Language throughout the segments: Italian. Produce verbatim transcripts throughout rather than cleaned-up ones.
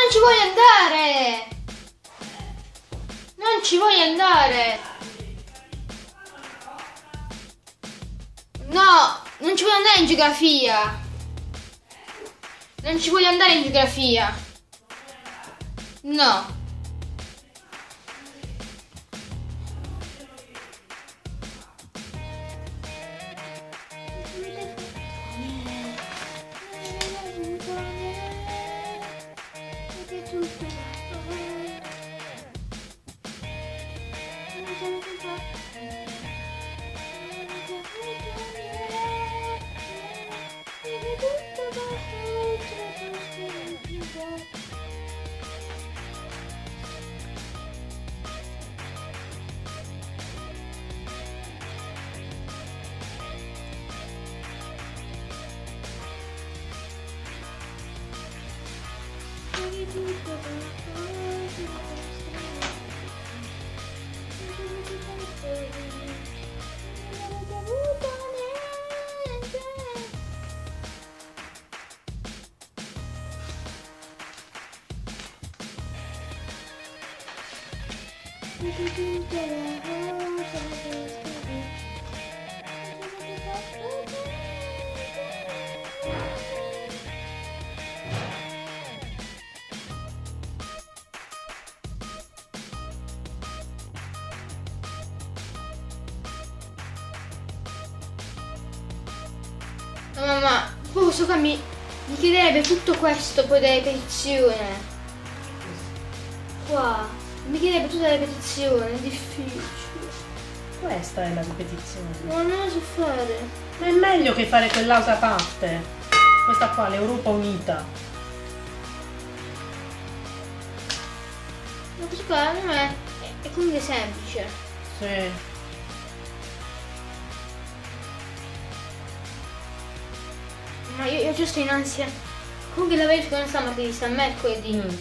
ci voglio andare! Non ci voglio andare! No, non ci voglio andare in geografia! Non ci voglio andare in geografia! No! Mamma, poi questo qua mi, mi chiederebbe tutto questo poi della ripetizione. Qua, mi chiederebbe tutta la ripetizione, è difficile. Questa è la ripetizione. Ma non lo so fare. Ma è meglio che fare quell'altra parte. Questa qua, l'Europa unita. Ma questo qua non è, è, è comunque semplice. Sì. Ma io, io già sto in ansia. Comunque la verifica non sta martedì, sta mercoledì. Mm.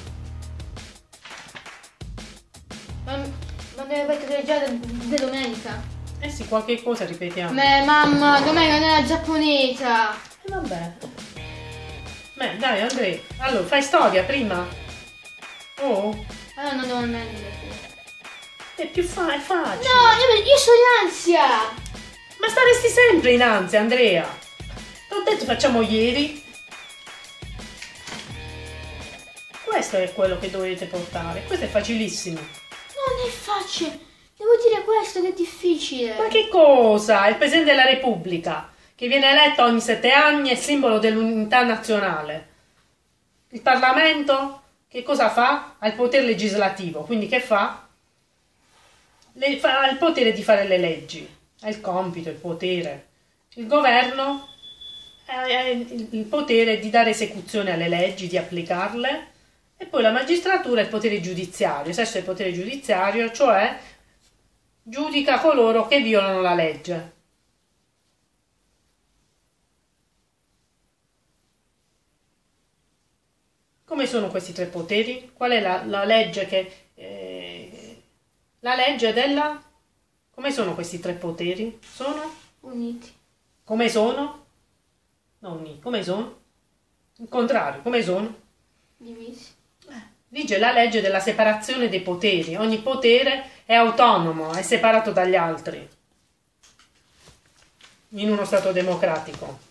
Ma, ma deve mettere già da domenica. Eh sì, qualche cosa ripetiamo. Ma mamma, domenica non è la giapponese. E vabbè. Beh, dai Andrea. Allora, fai storia prima. Oh. Allora non devo andare. È più fa è facile. No, io, io sto in ansia. Ma staresti sempre in ansia, Andrea. T'ho detto facciamo ieri. Questo è quello che dovete portare. Questo è facilissimo. Non è facile. Devo dire questo che è difficile. Ma che cosa? Il Presidente della Repubblica, che viene eletto ogni sette anni, è simbolo dell'unità nazionale. Il Parlamento, che cosa fa? Ha il potere legislativo. Quindi che fa? Le, fa ha il potere di fare le leggi. Ha il compito, il potere. Il governo ha il potere di dare esecuzione alle leggi, di applicarle, e poi la magistratura è il potere giudiziario, esercita il potere giudiziario, cioè giudica coloro che violano la legge. Come sono questi tre poteri? Qual è la, la legge che... Eh, la legge della... Come sono questi tre poteri? Sono? Uniti. Come sono? No, uniti. Come sono? Il contrario, come sono? Divisi. Vige la legge della separazione dei poteri. Ogni potere è autonomo, è separato dagli altri. In uno Stato democratico.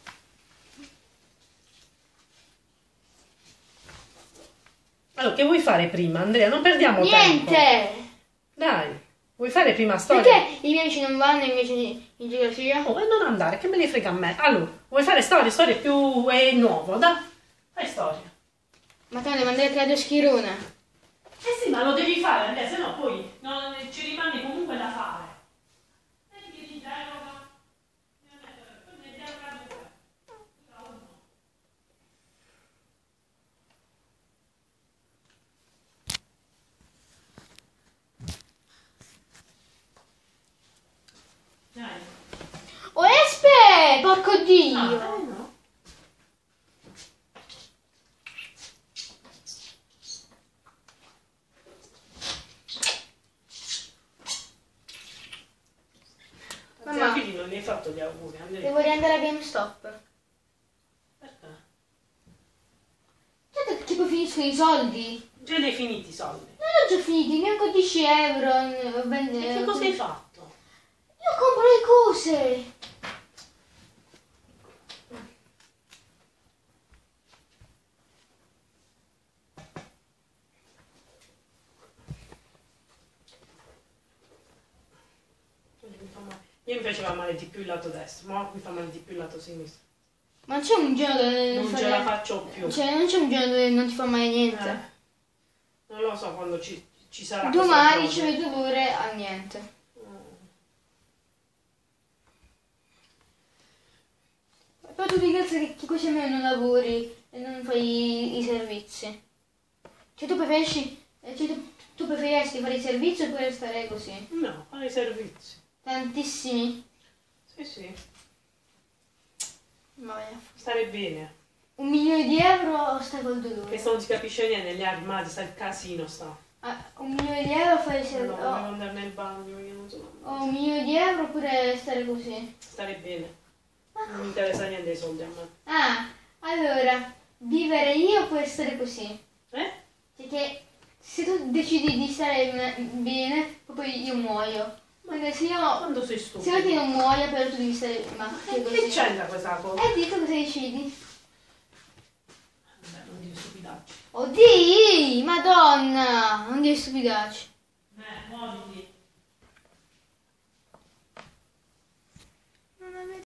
Allora, che vuoi fare prima, Andrea? Non perdiamo Niente. tempo. Dai, vuoi fare prima storia? Perché i miei amici non vanno invece in geografia? Oh, e non andare, che me ne frega a me. Allora, vuoi fare storia? Storia più è nuovo, dai. Fai storia. Ma te devo andare a Claudio Schirone. Eh sì, ma lo devi fare, Andrea, se no poi non, ci rimane comunque da fare. Dai. Oh, Espe! Porco Dio! Ah, eh no. Mamma, Quindi non mi hai fatto gli auguri, Andrea. devo riandare a GameStop. Perché? Certo che poi finisco finiscono i soldi. Già li hai finiti i soldi. Non ho già finiti, neanche dieci euro. eh, E vende- che cosa hai fatto? Io compro le cose. Mi fa male. Io mi faceva male di più il lato destro, ma mi fa male di più il lato sinistro. Ma c'è un giorno dove Non fare- ce la faccio più. Cioè, non c'è un giorno dove non ti fa mai niente. Eh, non lo so quando ci, ci sarà. questo Domani giorno. c'è il dolore a niente. Però tu ti calza che, che così almeno non lavori e non fai i, i servizi. Cioè tu preferisci. eh, Cioè, tu, tu preferiresti fare i servizi oppure stare così? No, fare i servizi. Tantissimi. Sì, sì. Ma vai a- Stare bene. Un milione di euro o stai col dolore? Che se non si capisce niente, negli armadi sta il casino, sta. Ah, un milione di euro fare i No, servizi. devo andare nel bagno, io non sono. O un milione di euro oppure stare così? Stare bene. Non mi interessa niente dei soldi a me. Ah, allora, vivere io oppure stare così? Eh? Perché se tu decidi di stare me- bene, poi io muoio. Perché se io, Quando sei se stupido? io ti non muoio, però tu devi stare ma E che che così. c'entra questa cosa? E di tu cosa decidi? Vabbè, non dire stupidaggi. Oddio, madonna, non dire stupidacci.